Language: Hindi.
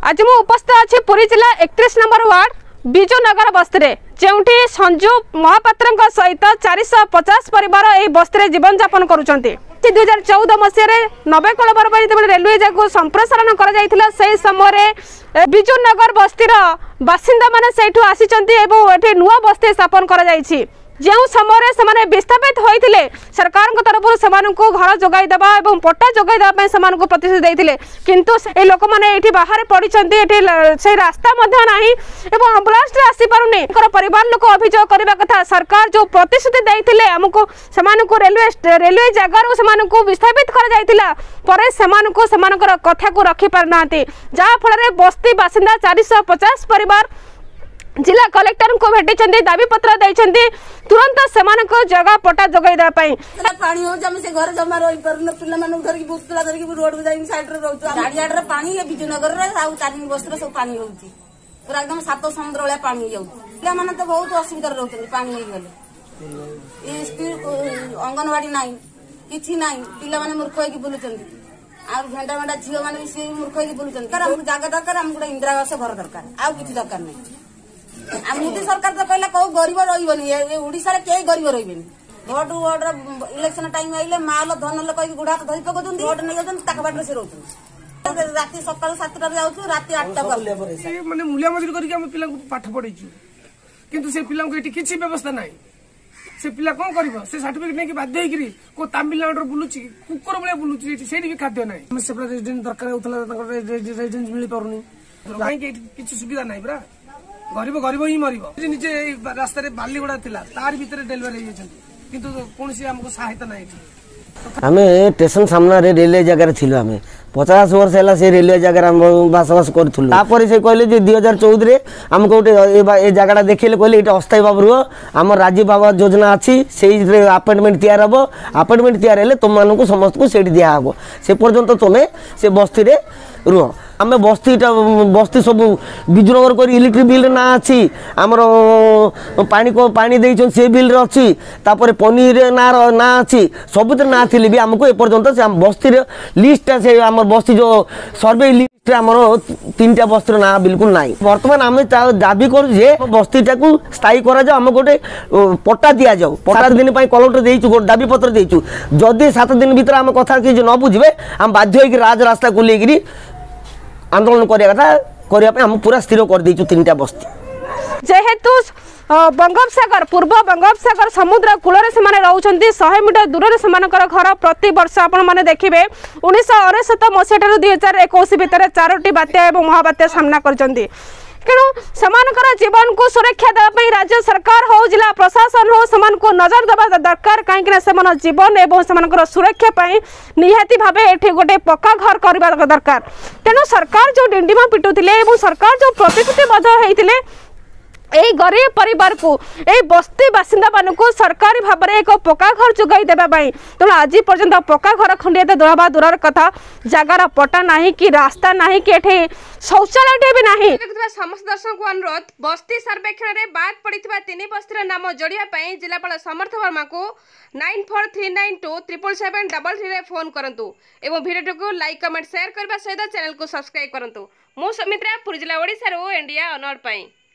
आज मु उपस्थित अच्छी पुरी जिला 31 नंबर वार्ड विजुनगर बस्ती जोठी संजू महापात्र सहित 450 परिवार यह बस्ती जीवन यापन करुँच 2014 मसीह नवे कलबर रेलवे जगह संप्रसारण कर समय विजुनगर बस्तीर बासिंदा माने सेठू आसी नुआ बस्ती स्थापन कर जो समय से विस्थापित होते सरकार तरफ से घर जोगाई देवा और पट्टा जोगाई देवाई से प्रतिश्रुति देते किंतु लोक मैंने बाहर पड़ी से रास्ता ना आम्बुलांस आसी पारुनी परिवार लोक अभियोग करने कथा सरकार जो प्रतिश्रुति देते आमको रेलवे जगार से विस्थापित कर कथा को रखी पारना जहाँफल बस्ती बासिंदा 450 परिवार जिला कलेक्टर को भेटी दाबी पत्र देते तुरंत से जगह पट्टा जोगाई देवाई पानी हो से घर जमा रही पारन पिला मानु धरकी बुस्तला धरकी रोड को जाई साइड रे रहउछ गाड़ियाड रे पानी विजयनगर रे आ चारिंग बस्तर सब पानी होउची पूरा एकदम सात समुद्र वाला पानी हो जाउछ पिला माने तो बहुत असुविधा रहउछ पानी हो गेले ए स्कूल अंगनवाड़ी नाही किछि नाही पिला माने मूर्ख होई बुलुचंदी आ भेंडा भेंडा झियो माने से मूर्ख होई बुलुचंदी कर हमको जागा दरकार हमको इंदिरा आवास घर दरकार आ किछि दरकार नाही मोदी सरकार तो कहला कौ गरीब रही ओडिशा कई गरीब रही भोट वोट इलेक्शन टाइम आइले माल धन लोक गुड़ा धरी पकाउछन भोट नहीं जाउछन ताक बाटर से रहउछन राति सकाळ 7टा जाउछु राति 8टा माने मूल्य मजूरी करके हम पिला को पाठ पढैछु किंतु से पिला को एठी किछि व्यवस्था नाही से पिला कोन करबो से सर्टिफिकेट नै कि बाध्य होइकरी को तमिलनाडु बुलुची कुकुर बळे बुलुची सेठी भी खाद्य नाही हम सेपरा रेजिडेंट दरकार होतला रेजिडेंट मिली पारुनी काई के किछि सुविधा नाही बरा गरीब गरीब ही मर निजे रास्ता बालीगुड़ा थी तार भीतर डेलीवरी किंतु कौन हमको सहायता नहीं आम स्टेशन सामना रेलवे जगार थी आम 50 वर्ष है से रेलवे जगार बसवास करूँ से कहले 2014 आमको गोटे जगह देखिए कहले ये अस्थायी भाव रुह आम राजीव बाबा योजना अच्छी से अपॉइंटमेंट तैयार हम अपॉइंटमेंट तैयार है तुम मानक समस्त को सीट दिहब से पर्यंत तुम्हें से बस्ती रुह आम बस्ती सब विजुनगर कर इलेक्ट्रिक बिल ना अच्छी आमर पानी देइछन से बिल रे अच्छी तापर पनीर ना अच्छी सब ना थी भी आमको एपर्यंत से बस्ती लिस्ट से आम बस्ती जो सर्वे लिस्ट आमर 3टा बस्ती ना बिल्कुल ना बर्तमान आम दाबी कर बस्तीटा को स्थायी कर आम गोटे पट्टा दि जाऊ 7 दिन कलेक्टर देचु दाबी पत्र देचु जदि 7 दिन भीतर आम कथा कि न बुझे आम बाध्य राज रास्ता को लेकर आंदोलन करने हम पूरा स्थिर कर देचु 3टा बस्ती जेहेतु बंगोपसागर पूर्व बंगोपसागर समुद्र कूल से 100 मीटर दूर से घर प्रति वर्ष आपने देखिए 1969 मसीह 2021 भितर 4टी बात्या और महाबात्या सामना कर तेणु जीवन को सुरक्षा देवाई राज्य सरकार हो जिला प्रशासन हो से नजर देवा दरकार कहीं जीवन और सुरक्षा निहाती भाव ये गोटे पक्का घर करवा दरकार तेणु सरकार जो डिंडिमा पिटुले सरकार जो प्रतिश्रुतिबद्ध होते यही गरीब परिवार को यही बस्ती बासिंदा मान सरकारी भाव में एक पक्का घर जोगाई देवाई तेणु आज पर्यंत पक्का घर खंडे दौड़ा दूर कथा जगार पट्टा ना कि रास्ता ना कि शौचालय भी ना समस्त दर्शक को अनुरोध बस्ती सर्वेक्षण में बाद पड़ा 3 बस्तीर नाम जोड़ाई जिलापाल समर्थ वर्मा को 9439277733 फोन करूँ और भिडियो को लाइक कमेंट शेयर करने सहित चैनल को सब्सक्राइब करूँ मु सुमित्रा पुरी जिला ओडिशा इंडिया अनर्ड।